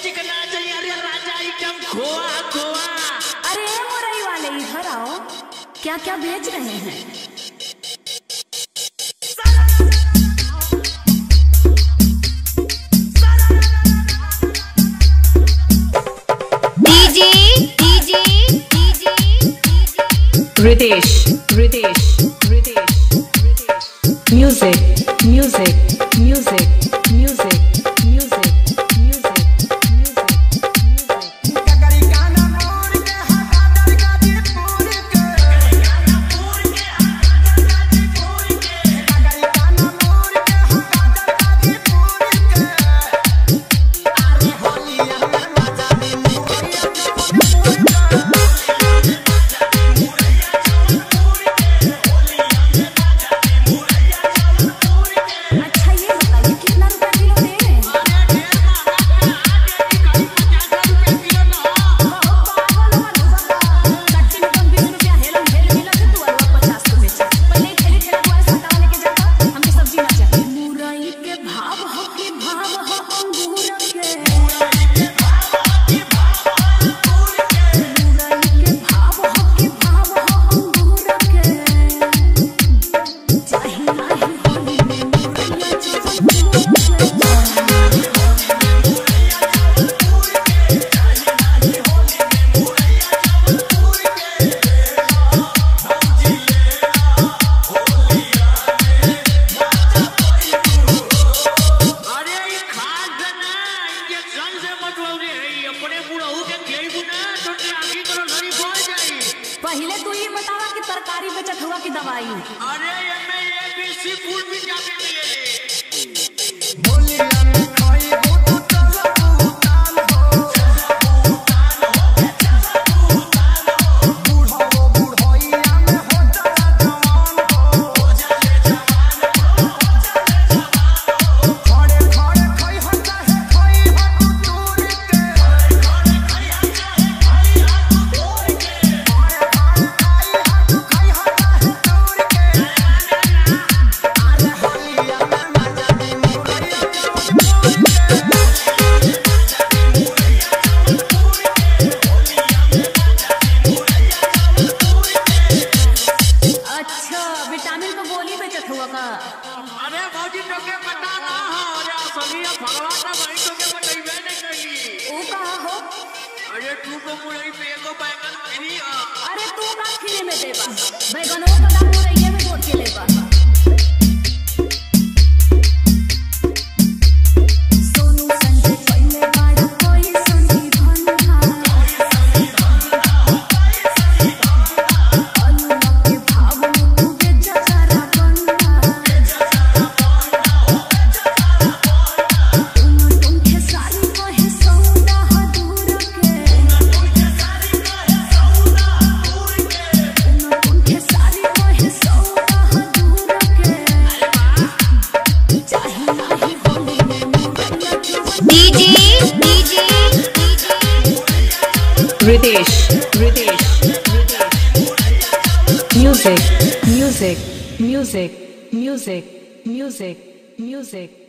चिकना चाहिए अरे राजा आइटम खोआ खोआ। अरे मुरई वाले इधर आओ, क्या क्या बेच रहे हैं? Ritesh, Ritesh, Ritesh, Ritesh. Music, music, music, music, music, music, music, music. कगरिकाना मोर के हटा दर गाजीपुर के, कगरिकाना मोर के हटा दर गाजीपुर के। अरे होलिया में मजा दी मुरैया जौनपुर के। अच्छा ये बताइए कितना रुपए किलो दे रहे हैं? मुरई के भाव हो कि भाव हो अंगूर के, मुरई के भाव हो कि भाव हो अंगूर के। चाहे नाही होली में मुरैया जौनपुर अरे ये खाद ना इंजेक्शन से मतवाल रे अपने बुढ़ऊ के खेई ना तो आगे करो लड़ी बोल जाई। पहले तू ये बतावा कि तरकारी बेचत हुआ कि दवाई? अरे ये में ये बीसी फूल भी जाके मिले। होलिया में खाइबो तो चलबू ताल हो, बूढ़ो बूढ़ोइया में हो जाला जवान हो, खड़े खड़े खई हो चाहे खई हो दूर के, खड़े खई हो चाहे खई हो दूर के, खई हो चाहे दूर के। अरे होलिया में मजा दी मुरैया जौनपुर के। अच्छा विटामिन को गोली बेचत हुआ का? अरे भौजी तो के पता ना हो अरे असलिया भगवान ना भाई तो के बताइबे नहीं करी। वो कहा हो? अरे तू तो मुरई पे एको बैगन फ्री आ। अरे तू का फ्री में देबा? बैगनों का दाम मुरैया में जोड़ के लेबा। सोनू संजय पहले बाड़ा कोई संगी धन्हा, अनुमा के भाव में तू बेचा सारा गन्ना। तुम खेसारी कहे सौदा ह दूर के, तुम खेसारी कहे सौदा ह दूर के। चाहे नाही होली में मुरैया Ritesh, Ritesh, Ritesh. Music, music, music, music, music, music.